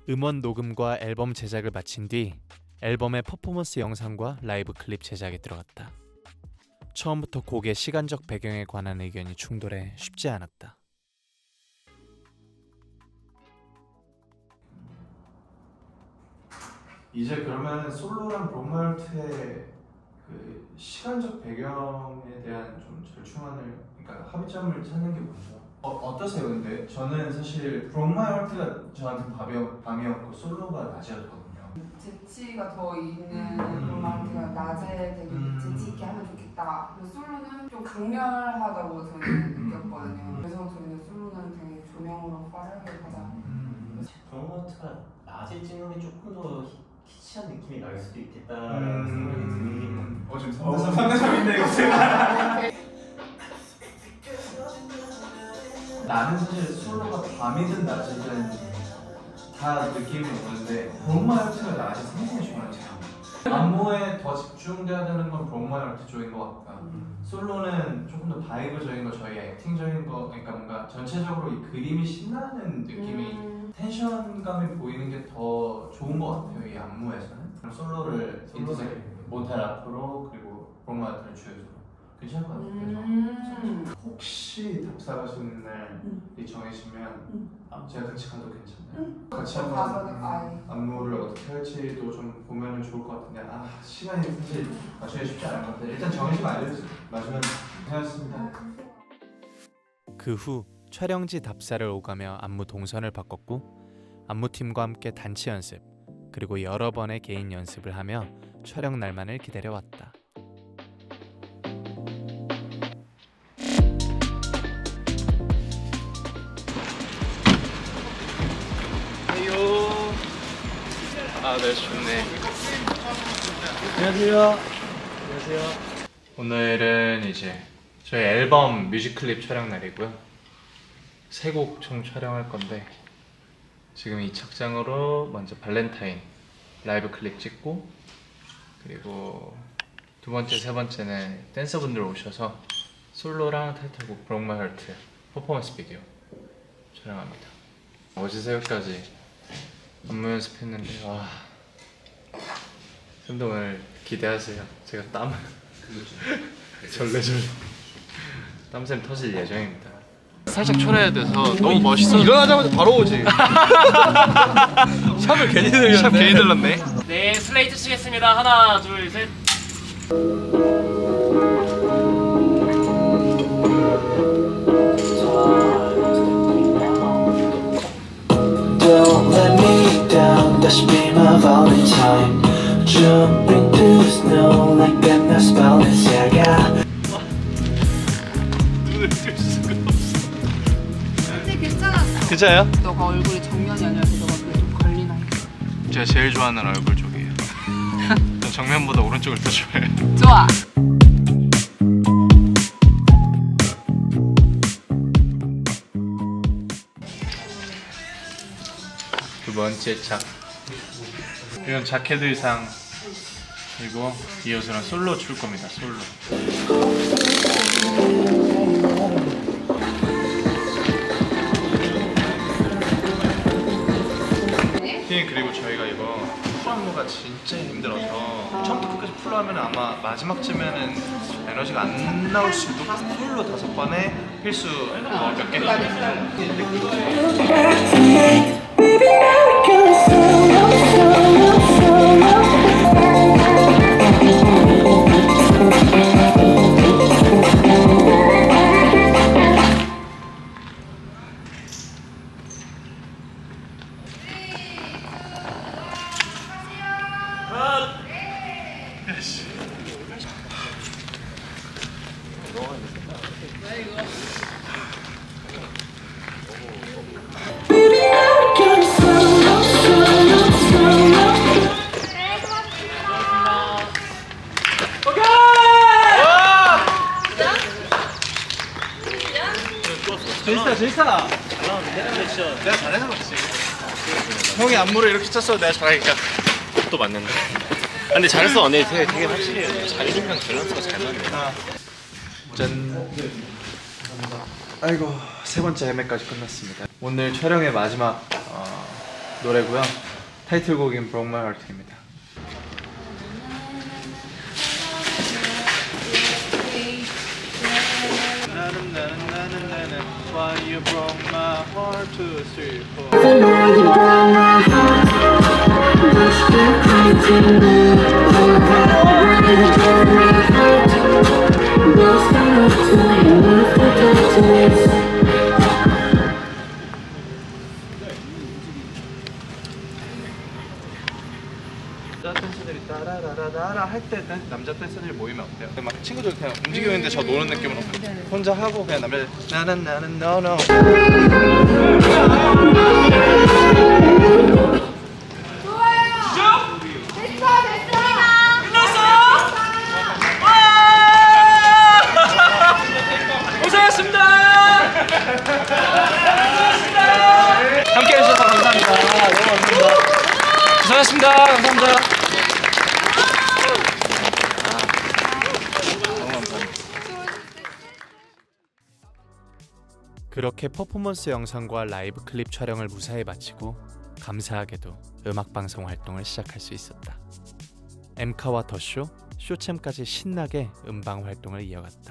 음원 녹음과 앨범 제작을 마친 뒤 앨범의 퍼포먼스 영상과 라이브 클립 제작에 들어갔다. 처음부터 곡의 시간적 배경에 관한 의견이 충돌해 쉽지 않았다. 이제 그러면 솔로랑 브롬마이얼트의 그 시간적 배경에 대한 좀 절충안을, 그러니까 합의점을 찾는 게 먼저. 어떠세요? 근데 저는 사실 브롬마이얼트가 저한테 밤이었고 솔로가 낮이었거든요. 재치가 더 있는 브롬마이얼트가 낮에 되게 재치 있게 하면 좋겠다. 그리고 솔로는 좀 강렬하다고 저는 느꼈거든요. 그래서 저희는 솔로는 되게 조명으로 화려하게 가자. 브롬마이얼트가 낮에 찍는 게 조금 더 키치한 느낌이 날 수도 있겠다라는 생각이 드는 게 지금 상대적인데 이거 제가 나는 사실 솔로가 밤이든 낮이든 다 느낌이 오는데 브롬마이얼트가 낮이 상당히 좋아하는 안무에 더 집중돼야 되는 건 브롬마이얼트 쪽인 것 같고요. 솔로는 조금 더 바이브적인 거, 저희 액팅적인 거, 그러니까 뭔가 전체적으로 이 그림이 신나는 느낌이 텐션감이 보이는 게 더 좋은 것 같아요, 이 안무에서는. 그럼 솔로를 모텔 앞으로 그리고 브롬마이얼트를 주요적으로 괜찮을 것 같아요. 혹시 답사 가시는 날이 정해지면 제가 같이 가도 괜찮나요? 같이 한번 안무를 어떻게 할지도 좀 보면 좋을 것 같은데 시간이 사실 맞추기 쉽지 않을 것 같아요. 일단 정해지면 알려주세요. 맞으면 괜찮습니다. 그 후 촬영지 답사를 오가며 안무 동선을 바꿨고 안무팀과 함께 단체 연습 그리고 여러 번의 개인 연습을 하며 촬영 날만을 기다려왔다. 날씨 좋네. 안녕하세요. 안녕하세요. 오늘은 이제 저희 앨범 뮤직클립 촬영 날이고요. 3곡 총 촬영할 건데 지금 이 착장으로 먼저 발렌타인 라이브 클립 찍고 그리고 두 번째, 세 번째는 댄서분들 오셔서 솔로랑 타이틀곡 브로크 마이 하트 퍼포먼스 비디오 촬영합니다. 어제 새벽까지 안무 연습했는데 와, 쌤도 오늘 기대하세요. 제가 땀을 절레절레 땀샘 터질 예정입니다. 살짝 초래해야 돼서 너무 멋있어. 일어나자마자 바로 오지. 샵을 괜히 들렸네. 샵 괜히 들렀네. 네, 슬레이트 치겠습니다. 하나, 둘, 셋. Don't let me down, dash beam of Valentine. Jumping through the snow like I'm not Balenciaga. 눈을 뜰 수가 없어. 근데 괜찮았어. 괜찮아요? 너가 얼굴이 정면이 아니라서 너가 그게 좀 걸리나 했어. 제가 제일 좋아하는 얼굴 쪽이에요. 전 정면보다 오른쪽을 더 좋아해요. 좋아. 두 번째 작. 이건 자켓 의상. 그리고 이 옷은 솔로 출 겁니다. 솔로. 그리고 저희가 이거 풀 안무가 진짜 힘들어서 처음부터 끝까지 풀로 하면 아마 마지막쯤에는 에너지가 안 나올 수도. 풀로 5번에 필수 몇 개? 재밌다. 내가 잘해서 그렇지. 형이 안무를 이렇게 쳤어 내가 잘하니까. 또 맞는데. 근데 잘했어. 근데 되게 확실히 자기랑 밸런스가 잘 맞네. 짠. 아이고, 세 번째 헤매까지 끝났습니다. 오늘 촬영의 마지막 노래고요. 타이틀곡인 Broke My Heart입니다. 나는 Why you broke my heart 2, 3, 4 I know you broke my heart. But still crazy now. Why you broke my heart? There's no time left for darkness. 여자 댄서들이 따라라라라 할 때 남자 댄서들이 모이면 어때요? 막 친구들 그냥 움직이고 있는데 저 노는 느낌으로 혼자 하고 그냥 남자들 나는 no 고생하셨습니다. 함께 해주셔서 감사합니다. 너무 감사합니다. 고생하셨습니다. 감사합니다. 그렇게 퍼포먼스 영상과 라이브 클립 촬영을 무사히 마치고 감사하게도 음악방송 활동을 시작할 수 있었다. 엠카와 더쇼, 쇼챔까지 신나게 음방 활동을 이어갔다.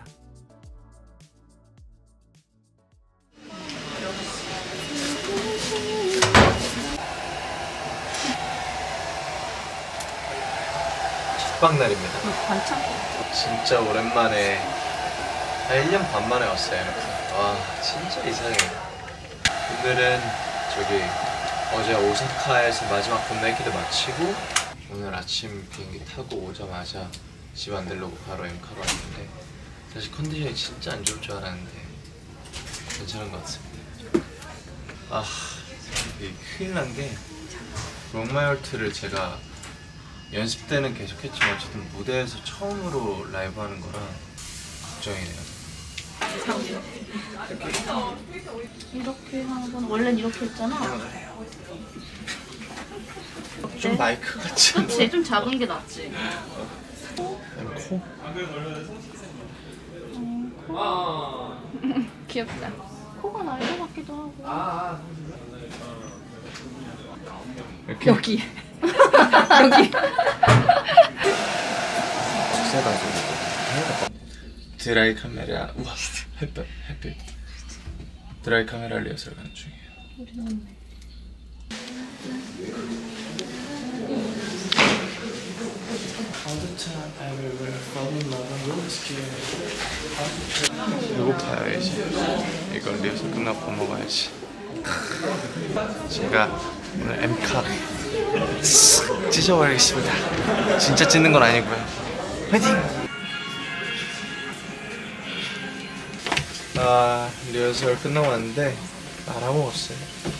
첫방 날입니다. 진짜 오랜만에 한 1년 반 만에 왔어요. 와 진짜 이상해. 오늘은 저기 어제 오사카에서 마지막 봄나이키도 마치고 오늘 아침 비행기 타고 오자마자 집 안 들르고 바로 엠카로 왔는데 사실 컨디션이 진짜 안 좋을 줄 알았는데 괜찮은 것 같습니다. 아 이게 큰일 난 게 Broke My Heart를 제가 연습 때는 계속했지만 어쨌든 무대에서 처음으로 라이브 하는 거라 걱정이네요. 이렇게 하는 건 원래는 이렇게 했잖아. 좀 마이크 같지 않아? 그치? 좀 작은 게 낫지. 코? 귀엽다. 코가 나을 것 같기도 하고. 이렇게? 여기. 여기. 세가지고 드라이 카메라 우와 햇빛 드라이 카메라 리허설 가는 중이에요. 배고파요 이제. 이걸 리허설 끝나고 밥 먹어야지. 제가 오늘 엠카 찢어버리겠습니다. 진짜 찢는 건 아니고요. 화이팅! 아 리허설 끝나고 왔는데 말아먹었어요.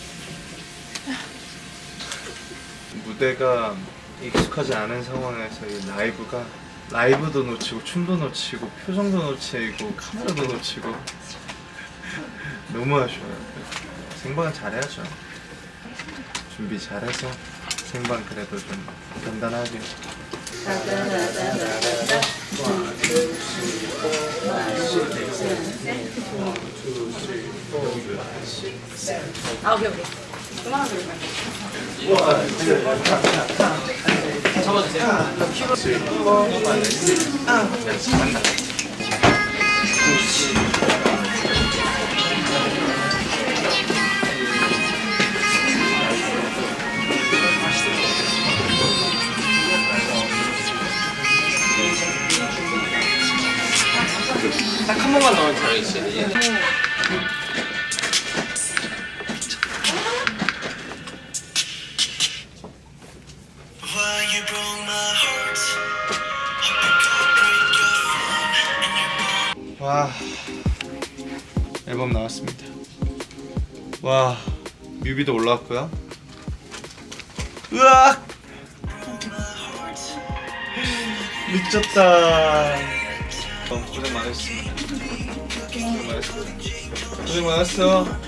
무대가 익숙하지 않은 상황에서 이 라이브도 놓치고 춤도 놓치고 표정도 놓치고 카메라도 놓치고 너무 아쉬워요. 생방은 잘해야죠. 준비 잘해서 생방 그래도 좀 단단하게. 아, 오케이. 그만한 소리 딱 한 번만 넣으면 잘했지. 와 앨범 나왔습니다. 와 뮤비도 올라왔고요. 으악 미쳤다. 고생 많으셨습니다. 고생 많았어.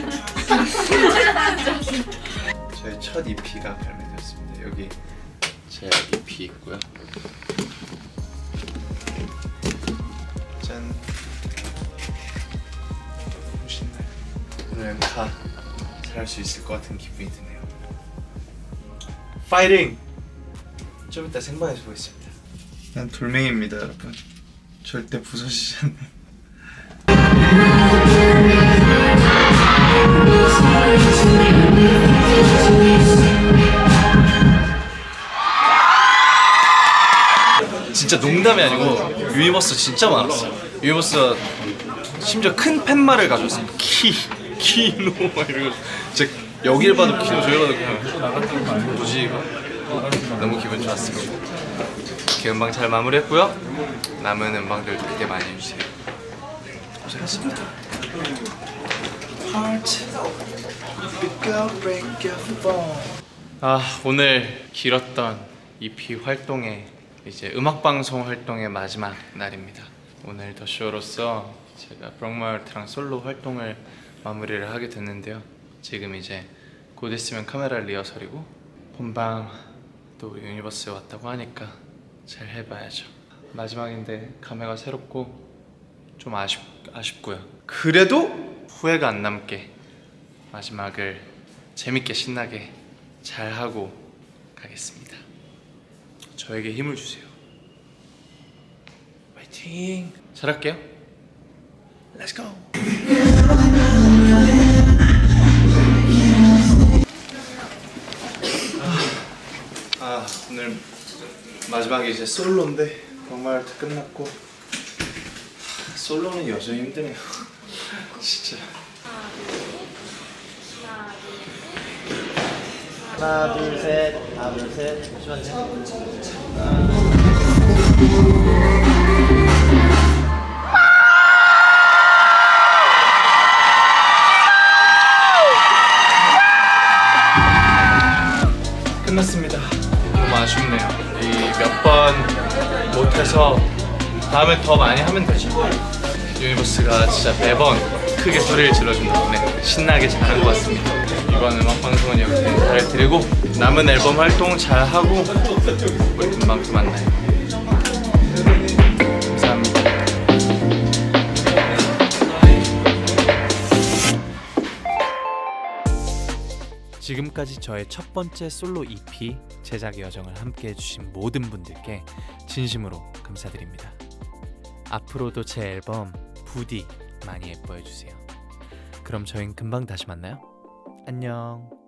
저희 첫 EP가 발매되었습니다. 여기 제 EP 있고요. 짠. 너무 신나요. 오늘 엠카 잘할 수 있을 것 같은 기분이 드네요. 파이팅! 좀 이따 생방에서 보겠습니다. 난 돌멩이입니다, 여러분. 절대 부서지지 않는. 진짜 농담이 아니고 유니버스 진짜 많았어요. 유니버스가 심지어 큰 팻말을 가져왔어요. 키노 막 이러고 진짜 여길 봐도 키노 저길 봐도 그냥 뭐지 이거? 너무 기분 좋았습니다. 이렇게 음방 잘 마무리했고요. 남은 음방들도 기대 많이 해주세요. 고생했습니다. 오늘 길었던 EP 활동의 이제 음악방송 활동의 마지막 날입니다. 오늘 더 쇼로서 제가 브롱마을트랑 솔로 활동을 마무리를 하게 됐는데요. 지금 이제 곧 있으면 카메라 리허설이고 본방 또 우리 유니버스에 왔다고 하니까 잘 해봐야죠. 마지막인데 감회가 새롭고 좀 아쉽고요. 그래도 후회가 안 남게 마지막을 재밌게 신나게 잘 하고 가겠습니다. 저에게 힘을 주세요. 파이팅! 잘할게요. Let's go! 오늘 마지막에 이제 솔로인데 정말 끝났고 솔로는 여전히 힘드네요. 진짜. 하나 둘 셋. 하나 둘 셋. 잠시만요. 끝났습니다. 너무 아쉽네요. 이 몇 번 못해서 다음에 더 많이 하면 되죠. 유니버스가 진짜 매번 크게 소리를 질러준 덕분에 신나게 잘한 것 같습니다. 이번 음악방송은 여기서 인사를 드리고 남은 앨범 활동 잘하고 우리 금방 또 만나요. 감사합니다. 지금까지 저의 첫 번째 솔로 EP 제작 여정을 함께 해주신 모든 분들께 진심으로 감사드립니다. 앞으로도 제 앨범 부디 많이 예뻐해주세요. 그럼 저희는 금방 다시 만나요. 안녕.